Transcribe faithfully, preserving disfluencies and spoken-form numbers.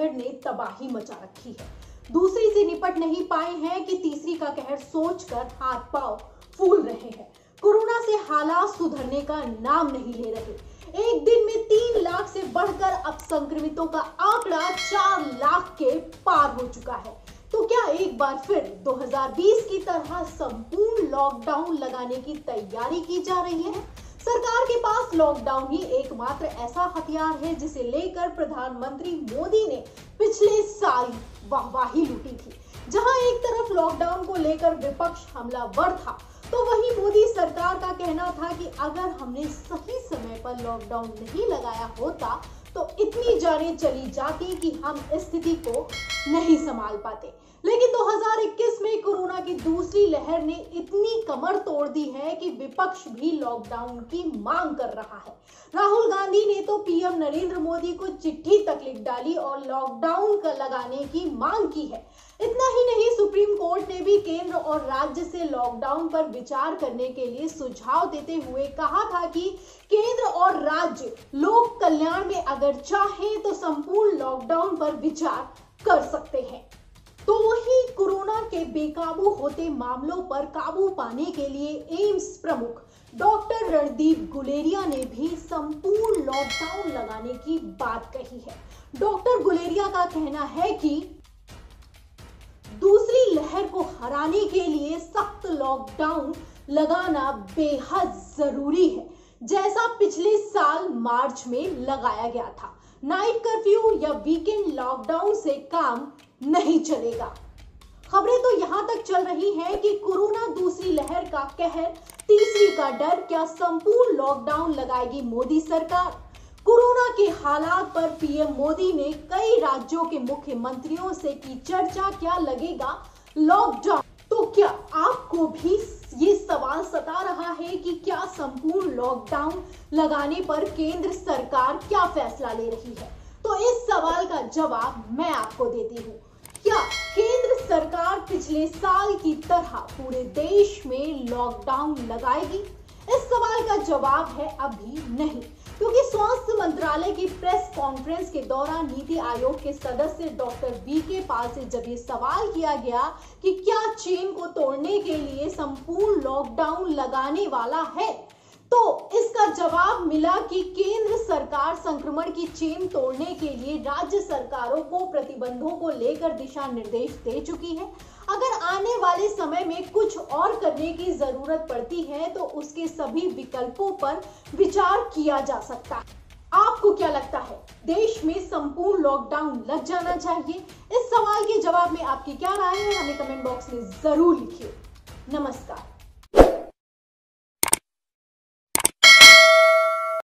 लहर ने तबाही मचा रखी है। दूसरी से निपट नहीं पाए हैं कि तीसरी का कहर सोचकर हाथ पांव फूल रहे हैं। कोरोना से हालात सुधरने का नाम नहीं ले रहे। एक दिन में तीन लाख से बढ़कर अब संक्रमितों का आंकड़ा चार लाख के पार हो चुका है। तो क्या एक बार फिर दो हज़ार बीस की तरह संपूर्ण लॉकडाउन लगाने की तैयारी की जा रही है? सरकार के पास लॉकडाउन ही एकमात्र ऐसा हथियार है जिसे लेकर प्रधानमंत्री मोदी ने पिछले साल वाहवाही लूटी थी। जहां एक तरफ लॉकडाउन को लेकर विपक्ष हमलावर था, तो वहीं मोदी सरकार का कहना था कि अगर हमने सही समय पर लॉकडाउन नहीं लगाया होता तो इतनी जानें चली जाती कि हम स्थिति को नहीं संभाल पाते। लेकिन दो हज़ार इक्कीस में कोरोना की दूसरी लहर ने इतनी कमर तोड़ दी है कि विपक्ष भी लॉकडाउन की मांग कर रहा है। राहुल गांधी ने तो पीएम नरेंद्र मोदी को चिट्ठी तक लिख डाली और लॉकडाउन का लगाने की मांग की है। इतना ही नहीं, सुप्रीम कोर्ट ने भी केंद्र और राज्य से लॉकडाउन पर विचार करने के लिए सुझाव देते हुए कहा था कि केंद्र और राज्य लोक कल्याण में अगर चाहे तो संपूर्ण लॉकडाउन पर विचार कर सकते हैं। तो वही कोरोना के बेकाबू होते मामलों पर काबू पाने के लिए एम्स प्रमुख डॉक्टर रणदीप गुलेरिया ने भी संपूर्ण लॉकडाउन लगाने की बात कही है। डॉक्टर गुलेरिया का कहना है कि दूसरी लहर को हराने के लिए सख्त लॉकडाउन लगाना बेहद जरूरी है, जैसा पिछले साल मार्च में लगाया गया था। नाइट कर्फ्यू या वीकेंड लॉकडाउन से काम नहीं चलेगा। खबरें तो यहां तक चल रही हैं कि कोरोना दूसरी लहर का कहर, तीसरी का डर, क्या संपूर्ण लॉकडाउन लगाएगी मोदी सरकार? कोरोना के हालात पर पीएम मोदी ने कई राज्यों के मुख्यमंत्रियों से की चर्चा, क्या लगेगा लॉकडाउन? तो क्या आपको भी ये सवाल सता रहा है कि क्या संपूर्ण लॉकडाउन लगाने पर केंद्र सरकार क्या फैसला ले रही है? तो इस सवाल का जवाब मैं आपको देती हूँ। क्या केंद्र सरकार पिछले साल की तरह पूरे देश में लॉकडाउन लगाएगी? इस सवाल का जवाब है अभी नहीं, क्योंकि स्वास्थ्य मंत्रालय की प्रेस कॉन्फ्रेंस के दौरान नीति आयोग के सदस्य डॉक्टर वी के पाल से जब ये सवाल किया गया कि क्या चेन को तोड़ने के लिए संपूर्ण लॉकडाउन लगाने वाला है, तो इसका जवाब मिला कि केंद्र सरकार संक्रमण की चेन तोड़ने के लिए राज्य सरकारों को प्रतिबंधों को लेकर दिशा निर्देश दे चुकी है। अगर आने वाले समय में कुछ और करने की जरूरत पड़ती है तो उसके सभी विकल्पों पर विचार किया जा सकता है। आपको क्या लगता है, देश में संपूर्ण लॉकडाउन लग जाना चाहिए? इस सवाल के जवाब में आपकी क्या राय है, हमें कमेंट बॉक्स में जरूर लिखिए। नमस्कार।